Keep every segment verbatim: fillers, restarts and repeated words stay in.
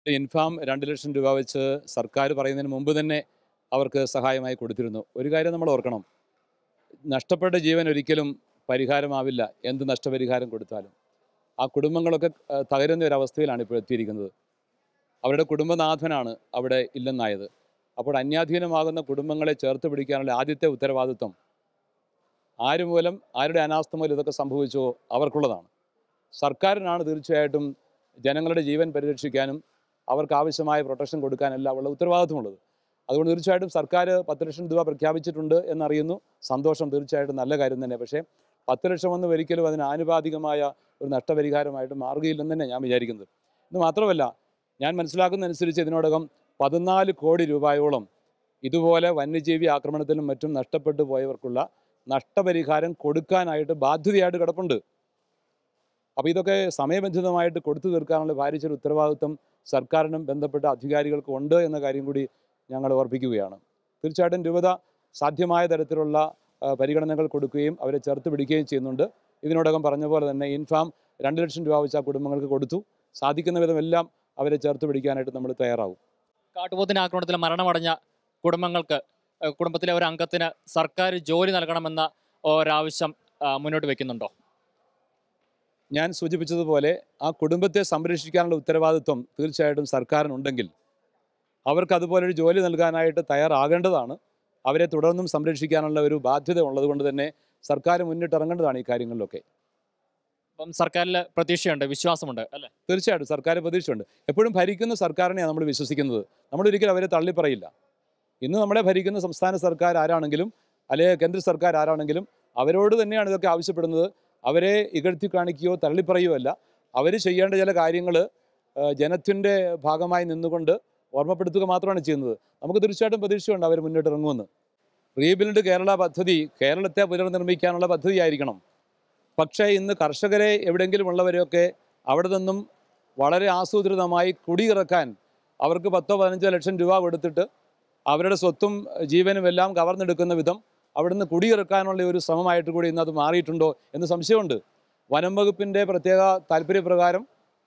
ഇൻഫാം രണ്ട് ലക്ഷം രൂപ വെച്ച് സർക്കാർ പറയുന്നതിന് മുമ്പ് തന്നെ അവർക്ക് സഹായമായി കൊടുത്തിരുന്നു. ഒരു കാര്യം നമ്മൾ ഓർക്കണം, നഷ്ടപ്പെട്ട ജീവൻ ഒരിക്കലും പരിഹാരമാവില്ല എന്ത് നഷ്ടപരിഹാരം കൊടുത്താലും. ആ കുടുംബങ്ങളൊക്കെ ഏഹ്, തകരുന്ന ഒരവസ്ഥയിലാണ് ഇപ്പോൾ എത്തിയിരിക്കുന്നത്. അവരുടെ കുടുംബനാഥനാണ് അവിടെ ഇല്ലെന്നായത്. അപ്പോൾ അന്യാധീനമാകുന്ന കുടുംബങ്ങളെ ചേർത്ത് പിടിക്കാനുള്ള ആദ്യത്തെ ഉത്തരവാദിത്വം ആര് മൂലം, ആരുടെ അനാസ്ഥ മൂലം ഇതൊക്കെ സംഭവിച്ചുവോ അവർക്കുള്ളതാണ്. സർക്കാരിനാണ് തീർച്ചയായിട്ടും ജനങ്ങളുടെ ജീവൻ പരിരക്ഷിക്കാനും അവർക്ക് ആവശ്യമായ പ്രൊട്ടക്ഷൻ കൊടുക്കാനെല്ലാം ഉള്ള ഉത്തരവാദിത്വമുള്ളത്. അതുകൊണ്ട് തീർച്ചയായിട്ടും സർക്കാർ പത്ത് ലക്ഷം രൂപ പ്രഖ്യാപിച്ചിട്ടുണ്ട് എന്നറിയുന്നു. സന്തോഷം, തീർച്ചയായിട്ടും നല്ല കാര്യം തന്നെ. പക്ഷേ പത്ത് ലക്ഷമൊന്നും ഒരിക്കലും അതിന് ആനുപാതികമായ ഒരു നഷ്ടപരിഹാരമായിട്ട് മാറുകയില്ലെന്ന് തന്നെ ഞാൻ വിചാരിക്കുന്നത്. ഇത് മാത്രമല്ല, ഞാൻ മനസ്സിലാക്കുന്നതനുസരിച്ച് ഇതിനോടകം പതിനാല് കോടി രൂപയോളം ഇതുപോലെ വന്യജീവി ആക്രമണത്തിലും മറ്റും നഷ്ടപ്പെട്ടു പോയവർക്കുള്ള നഷ്ടപരിഹാരം കൊടുക്കാനായിട്ട് ബാധ്യതയായിട്ട് കിടപ്പുണ്ട്. അപ്പോൾ ഇതൊക്കെ സമയബന്ധിതമായിട്ട് കൊടുത്തു തീർക്കാനുള്ള ഭാരിച്ചൊരു ഉത്തരവാദിത്വം സർക്കാരിനും ബന്ധപ്പെട്ട അധികാരികൾക്കും ഉണ്ട് എന്ന കാര്യം കൂടി ഞങ്ങൾ ഓർപ്പിക്കുകയാണ്. തീർച്ചയായിട്ടും രൂപത സാധ്യമായ തരത്തിലുള്ള ആ, പരിഗണനകൾ കൊടുക്കുകയും അവരെ ചേർത്ത് പിടിക്കുകയും ചെയ്യുന്നുണ്ട്. ഇതിനോടകം പറഞ്ഞ പോലെ തന്നെ ഇൻഫാം രണ്ട് ലക്ഷം രൂപ വെച്ച് ആ കുടുംബങ്ങൾക്ക് കൊടുത്തു. സാധിക്കുന്ന വിധമെല്ലാം അവരെ ചേർത്ത് പിടിക്കാനായിട്ട് നമ്മൾ തയ്യാറാവും. കാട്ടുപോത്തിന്റെ ആക്രമണത്തിൽ മരണമടഞ്ഞ കുടുംബങ്ങൾക്ക് ഏഹ് കുടുംബത്തിലെ ഒരു അംഗത്തിന് സർക്കാർ ജോലി നൽകണമെന്ന ഒരാവശ്യം ആ, മുന്നോട്ട് വെക്കുന്നുണ്ടോ? ഞാൻ സൂചിപ്പിച്ചതുപോലെ ആ കുടുംബത്തെ സംരക്ഷിക്കാനുള്ള ഉത്തരവാദിത്വം തീർച്ചയായിട്ടും സർക്കാരിനുണ്ടെങ്കിൽ അവർക്ക് അതുപോലൊരു ജോലി നൽകാനായിട്ട് തയ്യാറാകേണ്ടതാണ്. അവരെ തുടർന്നും സംരക്ഷിക്കാനുള്ള ഒരു ബാധ്യത ഉള്ളതുകൊണ്ട് തന്നെ സർക്കാർ മുന്നിട്ടിറങ്ങേണ്ടതാണ് ഈ കാര്യങ്ങളിലൊക്കെ. അപ്പം സർക്കാരിൽ പ്രതീക്ഷയുണ്ട്, വിശ്വാസമുണ്ട് അല്ലേ? തീർച്ചയായിട്ടും സർക്കാർ പ്രതീക്ഷയുണ്ട്. എപ്പോഴും ഭരിക്കുന്ന സർക്കാരിനെയാണ് നമ്മൾ വിശ്വസിക്കുന്നത്. നമ്മളൊരിക്കലും അവരെ തള്ളിപ്പറയില്ല. ഇന്ന് നമ്മളെ ഭരിക്കുന്ന സംസ്ഥാന സർക്കാർ ആരാണെങ്കിലും അല്ലെങ്കിൽ കേന്ദ്ര സർക്കാർ ആരാണെങ്കിലും അവരോട് തന്നെയാണ് ഇതൊക്കെ ആവശ്യപ്പെടുന്നത്. അവരെ ഇകഴ്ത്തി കാണിക്കുകയോ തള്ളിപ്പറയുകയോ അല്ല. അവർ ചെയ്യേണ്ട ചില കാര്യങ്ങൾ ജനത്തിൻ്റെ ഭാഗമായി നിന്നുകൊണ്ട് ഓർമ്മപ്പെടുത്തുക മാത്രമാണ് ചെയ്യുന്നത്. നമുക്ക് തീർച്ചയായിട്ടും പ്രതീക്ഷയുണ്ട് അവർ മുന്നിട്ടിറങ്ങുമെന്ന്. റീബിൽഡ് കേരള പദ്ധതി കേരളത്തെ പുനർനിർമ്മിക്കാനുള്ള പദ്ധതിയായിരിക്കണം. പക്ഷേ ഇന്ന് കർഷകരെ എവിടെയെങ്കിലും ഉള്ളവരെയൊക്കെ അവിടെ നിന്നും വളരെ ആസൂത്രിതമായി കുടിയിറക്കാൻ അവർക്ക് പത്തോ പതിനഞ്ചോ ലക്ഷം രൂപ കൊടുത്തിട്ട് അവരുടെ സ്വത്തും ജീവനും എല്ലാം കവർന്നെടുക്കുന്ന വിധം അവിടുന്ന് കുടിയിറക്കാനുള്ള ഒരു ശ്രമമായിട്ട് കൂടി ഇന്ന് അത് മാറിയിട്ടുണ്ടോ എന്ന് സംശയമുണ്ട്. വനം വകുപ്പിൻ്റെ പ്രത്യേക താല്പര്യപ്രകാരം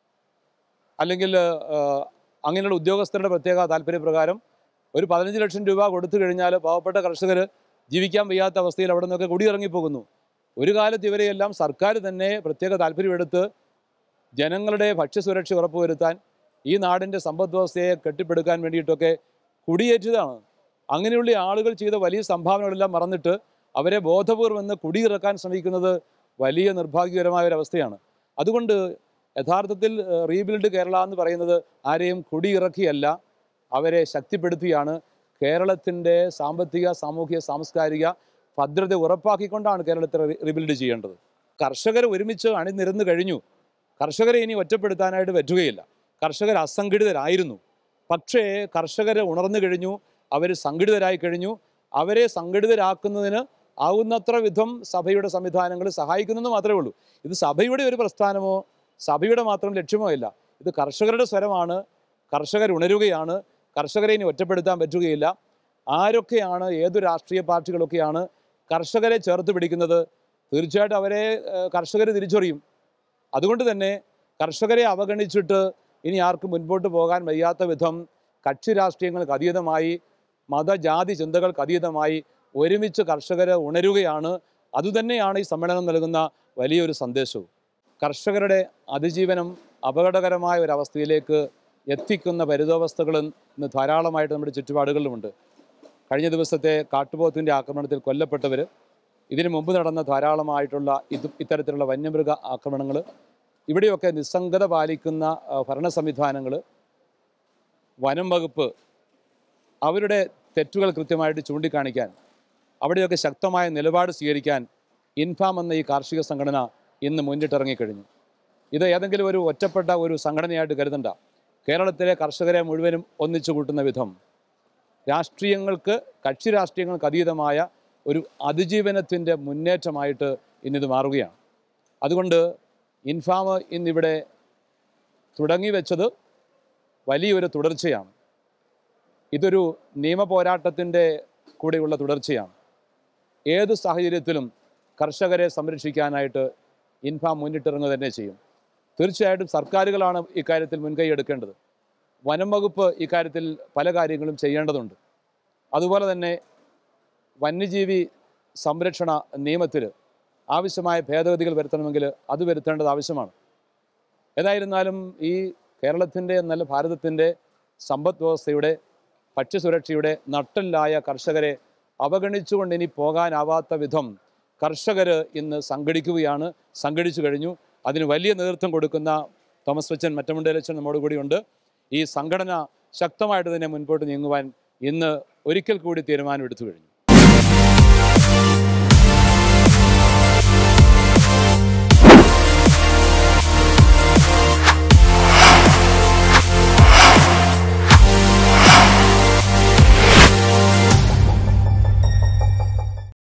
അല്ലെങ്കിൽ ആ, അങ്ങനെയുള്ള ഉദ്യോഗസ്ഥരുടെ പ്രത്യേക താല്പര്യപ്രകാരം ഒരു പതിനഞ്ച് ലക്ഷം രൂപ കൊടുത്തു കഴിഞ്ഞാൽ പാവപ്പെട്ട കർഷകർ ജീവിക്കാൻ വയ്യാത്ത അവസ്ഥയിൽ അവിടെ നിന്നൊക്കെ കുടിയിറങ്ങിപ്പോകുന്നു. ഒരു കാലത്ത് ഇവരെയെല്ലാം സർക്കാർ തന്നെ പ്രത്യേക താല്പര്യമെടുത്ത് ജനങ്ങളുടെ ഭക്ഷ്യസുരക്ഷ ഉറപ്പുവരുത്താൻ ഈ നാടിൻ്റെ സമ്പദ് വ്യവസ്ഥയെ കെട്ടിപ്പടുക്കാൻ വേണ്ടിയിട്ടൊക്കെ കുടിയേറ്റതാണ്. അങ്ങനെയുള്ള ആളുകൾ ചെയ്ത വലിയ സംഭാവനകളെല്ലാം മറന്നിട്ട് അവരെ ബോധപൂർവം ഇന്ന് കുടിയിറക്കാൻ ശ്രമിക്കുന്നത് വലിയ നിർഭാഗ്യകരമായ ഒരവസ്ഥയാണ്. അതുകൊണ്ട് യഥാർത്ഥത്തിൽ റീബിൽഡ് കേരള എന്ന് പറയുന്നത് ആരെയും കുടിയിറക്കിയല്ല, അവരെ ശക്തിപ്പെടുത്തിയാണ്. കേരളത്തിൻ്റെ സാമ്പത്തിക, സാമൂഹിക, സാംസ്കാരിക ഭദ്രത ഉറപ്പാക്കിക്കൊണ്ടാണ് കേരളത്തെ റീബിൽഡ് ചെയ്യേണ്ടത്. കർഷകർ ഒരുമിച്ച് അണിനിരന്ന് കഴിഞ്ഞു. കർഷകരെ ഇനി ഒറ്റപ്പെടുത്താനായിട്ട് പറ്റുകയില്ല. കർഷകർ അസംഘടിതരായിരുന്നു. പക്ഷേ കർഷകരെ ഉണർന്നു കഴിഞ്ഞു, അവർ സംഘടിതരായി കഴിഞ്ഞു. അവരെ സംഘടിതരാക്കുന്നതിന് ആവുന്നത്ര വിധം സഭയുടെ സംവിധാനങ്ങൾ സഹായിക്കുന്നെന്ന് മാത്രമേ ഉള്ളൂ. ഇത് സഭയുടെ ഒരു പ്രസ്ഥാനമോ സഭയുടെ മാത്രം ലക്ഷ്യമോ അല്ല. ഇത് കർഷകരുടെ സ്വരമാണ്. കർഷകർ ഉണരുകയാണ്. കർഷകരെ ഇനി ഒറ്റപ്പെടുത്താൻ പറ്റുകയില്ല. ആരൊക്കെയാണ്, ഏതു രാഷ്ട്രീയ പാർട്ടികളൊക്കെയാണ് കർഷകരെ ചേർത്ത് പിടിക്കുന്നത്, തീർച്ചയായിട്ടും അവരെ കർഷകർ തിരിച്ചറിയും. അതുകൊണ്ട് തന്നെ കർഷകരെ അവഗണിച്ചിട്ട് ഇനി ആർക്കും മുൻപോട്ട് പോകാൻ വയ്യാത്ത വിധം കക്ഷി രാഷ്ട്രീയങ്ങൾക്ക് അതീതമായി, മതജാതി ചിന്തകൾക്ക് അതീതമായി ഒരുമിച്ച് കർഷകർ ഉണരുകയാണ്. അതുതന്നെയാണ് ഈ സമ്മേളനം നൽകുന്ന വലിയൊരു സന്ദേശവും. കർഷകരുടെ അതിജീവനം അപകടകരമായ ഒരവസ്ഥയിലേക്ക് എത്തിക്കുന്ന പരിതോവസ്ഥകൾ ഇന്ന് ധാരാളമായിട്ട് നമ്മുടെ ചുറ്റുപാടുകളിലുമുണ്ട്. കഴിഞ്ഞ ദിവസത്തെ കാട്ടുപോത്തിൻ്റെ ആക്രമണത്തിൽ കൊല്ലപ്പെട്ടവർ, ഇതിനു മുമ്പ് നടന്ന ധാരാളമായിട്ടുള്ള ഇത് ഇത്തരത്തിലുള്ള വന്യമൃഗ ആക്രമണങ്ങൾ, ഇവിടെയൊക്കെ നിസ്സംഗത പാലിക്കുന്ന ഭരണ സംവിധാനങ്ങൾ, വനം വകുപ്പ് അവരുടെ തെറ്റുകൾ കൃത്യമായിട്ട് ചൂണ്ടിക്കാണിക്കാൻ, അവിടെയൊക്കെ ശക്തമായ നിലപാട് സ്വീകരിക്കാൻ ഇൻഫാം എന്ന ഈ കാർഷിക സംഘടന ഇന്ന് മുന്നിട്ടിറങ്ങിക്കഴിഞ്ഞു. ഇത് ഏതെങ്കിലും ഒരു ഒറ്റപ്പെട്ട ഒരു സംഘടനയായിട്ട് കരുതണ്ട. കേരളത്തിലെ കർഷകരെ മുഴുവനും ഒന്നിച്ചു കൂട്ടുന്ന വിധം രാഷ്ട്രീയങ്ങൾക്ക്, കക്ഷി രാഷ്ട്രീയങ്ങൾക്ക് അതീതമായ ഒരു അതിജീവനത്തിൻ്റെ മുന്നേറ്റമായിട്ട് ഇന്നിത് മാറുകയാണ്. അതുകൊണ്ട് ഇൻഫാം ഇന്നിവിടെ തുടങ്ങി വെച്ചത് വലിയൊരു തുടർച്ചയാണ്. ഇതൊരു നിയമ പോരാട്ടത്തിൻ്റെ കൂടെയുള്ള തുടർച്ചയാണ്. ഏത് സാഹചര്യത്തിലും കർഷകരെ സംരക്ഷിക്കാനായിട്ട് ഇൻഫാം മുന്നിട്ടിറങ്ങുക തന്നെ ചെയ്യും. തീർച്ചയായിട്ടും സർക്കാരുകളാണ് ഇക്കാര്യത്തിൽ മുൻകൈ എടുക്കേണ്ടത്. വനം വകുപ്പ് ഇക്കാര്യത്തിൽ പല കാര്യങ്ങളും ചെയ്യേണ്ടതുണ്ട്. അതുപോലെ തന്നെ വന്യജീവി സംരക്ഷണ നിയമത്തിൽ ആവശ്യമായ ഭേദഗതികൾ വരുത്തണമെങ്കിൽ അത് വരുത്തേണ്ടത് ആവശ്യമാണ്. ഏതായിരുന്നാലും ഈ കേരളത്തിൻ്റെ നല്ല ഭാരതത്തിൻ്റെ സമ്പദ് വ്യവസ്ഥയുടെ ഭക്ഷ്യസുരക്ഷയുടെ നട്ടെല്ലായ കർഷകരെ അവഗണിച്ചുകൊണ്ട് ഇനി പോകാനാവാത്ത വിധം കർഷകർ ഇന്ന് സംഘടിക്കുകയാണ്, സംഘടിച്ചു കഴിഞ്ഞു. അതിന് വലിയ നേതൃത്വം കൊടുക്കുന്ന തോമസ് വച്ചൻ മറ്റമുണ്ടേലച്ചൻ നമ്മോട് കൂടിയുണ്ട്. ഈ സംഘടന ശക്തമായിട്ട് തന്നെ മുൻപോട്ട് നീങ്ങുവാൻ ഇന്ന് ഒരിക്കൽ കൂടി തീരുമാനമെടുത്തു കഴിഞ്ഞു.